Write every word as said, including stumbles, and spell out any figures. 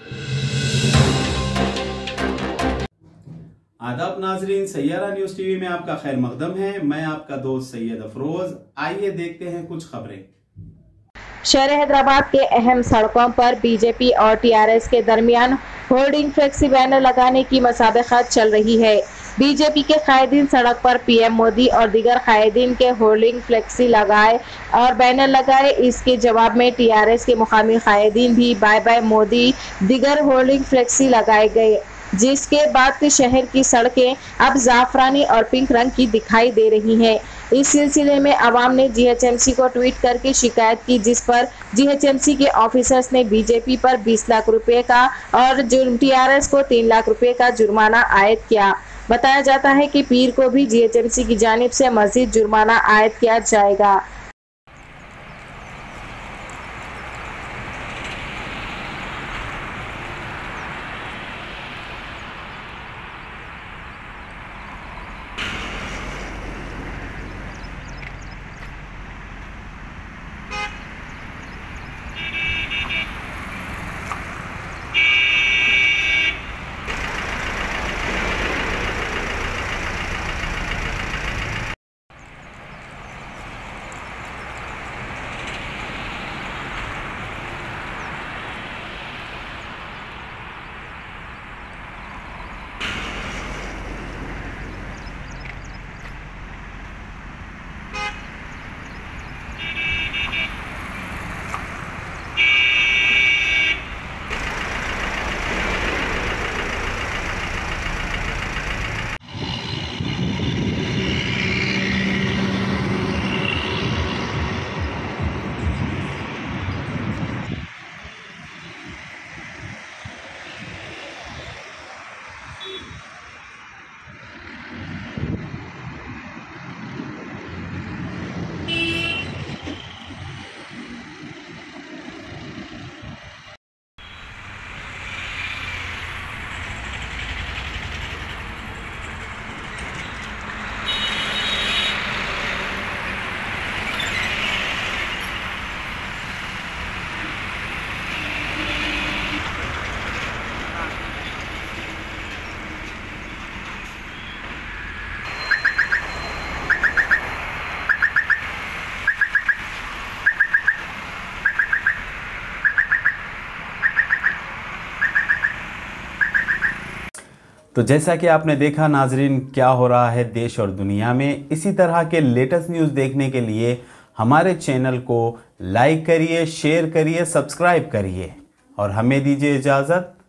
आदाब नाजरीन, Saiyaara news TV में आपका खैर मकदम है। मैं आपका दोस्त सैयद अफरोज। आइए देखते हैं कुछ खबरें। शहर हैदराबाद के अहम सड़कों पर बीजेपी और टीआरएस के दरमियान होर्डिंग फ्लेक्सी बैनर लगाने की मसाबकत चल रही है। बीजेपी के कायदीन सड़क पर पीएम मोदी और दीगर कायदीन के होर्डिंग फ्लेक्सी लगाए और बैनर लगाए। इसके जवाब में टीआरएस के मुकामी कायदीन भी बाय बाय मोदी दीगर होर्डिंग फ्लेक्सी लगाए गए, जिसके बाद शहर की सड़कें अब जाफरानी और पिंक रंग की दिखाई दे रही हैं। इस सिलसिले में आवाम ने जीएचएमसी को ट्वीट करके शिकायत की, जिस पर जीएचएमसी के ऑफिसर्स ने बीजेपी पर बीस लाख रुपए का और टीआरएस को तीन लाख रुपए का जुर्माना आयद किया। बताया जाता है कि पीर को भी जीएचएमसी की जानिब से मजीद जुर्माना आयद किया जाएगा। तो जैसा कि आपने देखा नाजरीन, क्या हो रहा है देश और दुनिया में। इसी तरह के लेटेस्ट न्यूज़ देखने के लिए हमारे चैनल को लाइक करिए, शेयर करिए, सब्सक्राइब करिए और हमें दीजिए इजाज़त।